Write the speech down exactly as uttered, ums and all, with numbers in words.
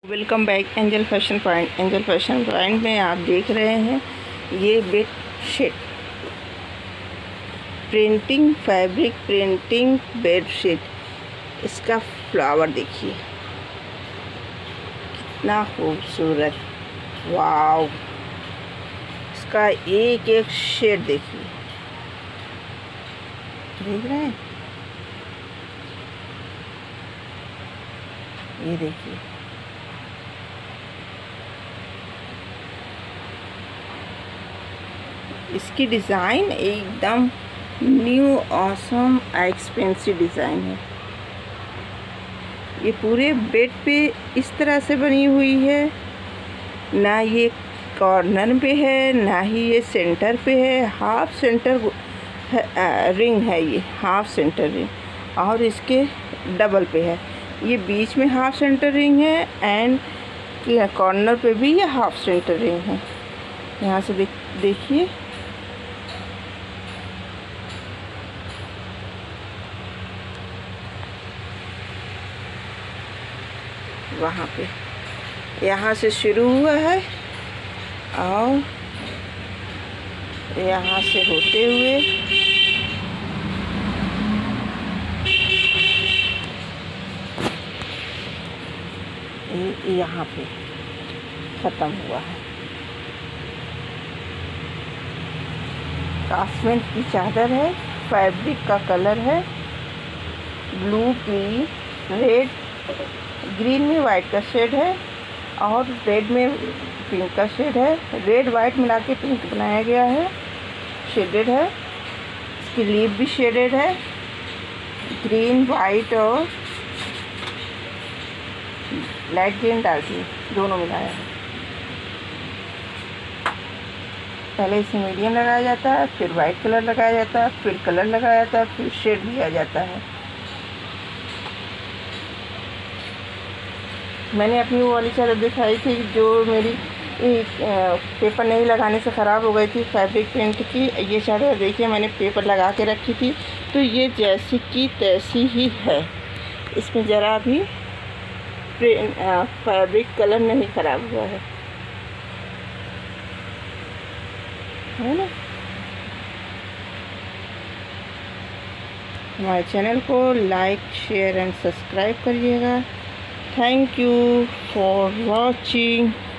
Welcome back angel fashion point. Angel fashion point में आप देख रहे हैं ये bed sheet printing, fabric printing bed sheet. इसका फ्लावर देखिए कितना खूबसूरत, वाव। इसका एक एक शेड देखिए, देख रहे हैं, ये देखिए। इसकी डिज़ाइन एकदम न्यू ऑसम एक्सपेंसिव डिज़ाइन है। ये पूरे बेड पे इस तरह से बनी हुई है, ना ये कॉर्नर पे है ना ही ये सेंटर पे है। हाफ सेंटर रिंग है, ये हाफ सेंटर रिंग, और इसके डबल पे है। ये बीच में हाफ सेंटर रिंग है एंड कॉर्नर पे भी ये हाफ सेंटर रिंग है। यहाँ से देख देखिए, वहाँ पे यहाँ से शुरू हुआ है और यहाँ से होते हुए यहाँ पे ख़त्म हुआ है। काश्मीर की चादर है, फैब्रिक का कलर है ब्लू की, रेड, ग्रीन में वाइट का शेड है और रेड में पिंक का शेड है। रेड वाइट मिला के पिंक बनाया गया है, शेडेड है। इसकी लीफ भी शेडेड है, ग्रीन, वाइट और लाइट ग्रीन, डार्क ग्रीन दोनों मिलाया है। पहले इसे मीडियम लगाया जाता है, फिर वाइट कलर लगाया जाता है, फिर कलर लगाया जाता है, फिर शेड दिया जाता है। मैंने अपनी वो वाली चादर दिखाई थी जो मेरी पेपर नहीं लगाने से ख़राब हो गई थी, फैब्रिक प्रिंट की। ये चादर देखिए मैंने पेपर लगा के रखी थी, तो ये जैसी की तैसी ही है। इसमें ज़रा भी फैब्रिक कलर नहीं ख़राब हुआ है, है ना। हमारे चैनल को लाइक, शेयर एंड सब्सक्राइब करिएगा। Thank you for watching.